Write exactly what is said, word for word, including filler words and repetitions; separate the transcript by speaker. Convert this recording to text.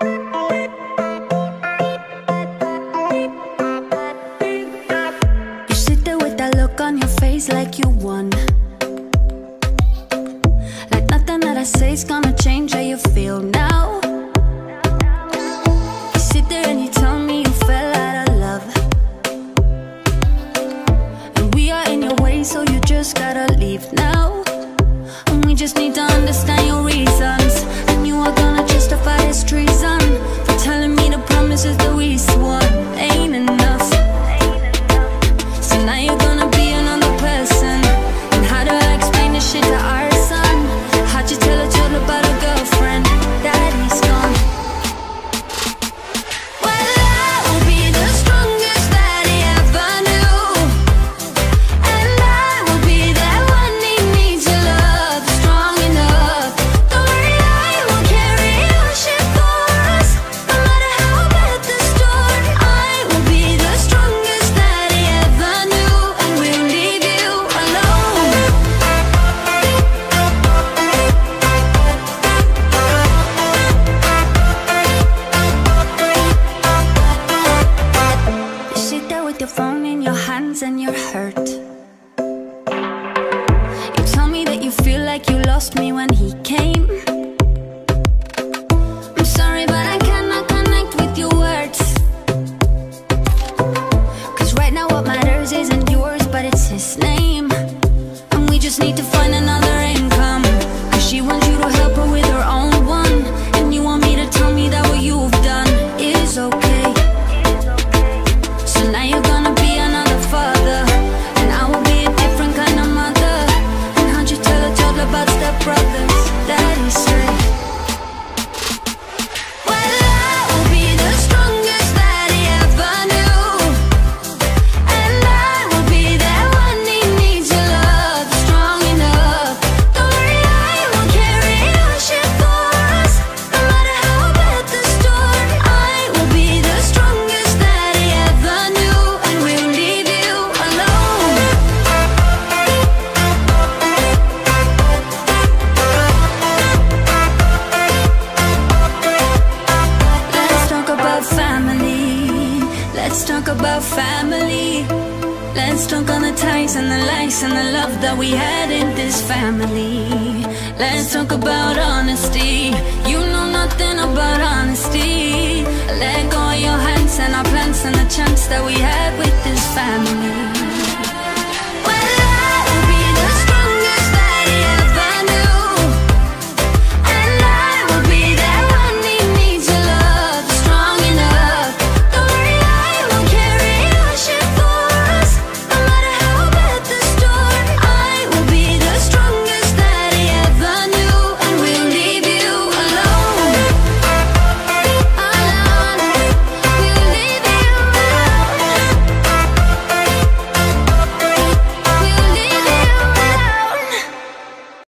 Speaker 1: You sit there with that look on your face like you won, like nothing that I say is gonna change how you feel now. You sit there and you tell me you fell out of love, and we are in your way, so you just gotta leave now. And we just need to understand your reasons, and you are gonna justify this treason for telling me the promises that we swore ain't enough. So now you're gonna be another person, and how do I explain this shit to our son? How'd you tell a child about a girlfriend that he's gone? Well, I will be the strongest that he ever knew, and I will be that one he needs to love strong enough. Don't worry, I will carry your shit for us, no matter how bad the storm. I will be the strongest that he ever knew, and we'll leave you alone. You sit there with your phone in your hands and you're hurt. You tell me that you feel like you lost me when he came. I'm sorry, but I cannot connect with your words, 'cause right now what matters isn't yours, but it's his name. And we just need to find another income, 'cause she wants you to help her with her own one, and you want me to tell me that what you've done is okay. So now you're gonna be another father, and I will be a different kind of mother. And how'd you tell a child about stepbrothers that he's straight? Well, I will be the strongest that he ever knew, and I will be that one he needs to love strong enough. Don't worry, I will carry your shit for us, no matter how bad the storm. I will be the strongest that he ever knew, and we'll leave you alone. Let's talk about family. Let's talk about family. Let's talk on the ties and the lies and the love that we had in this family. Let's talk about honesty. You know nothing about honesty. Let go of your hands and our plans and the chance that we had with this family.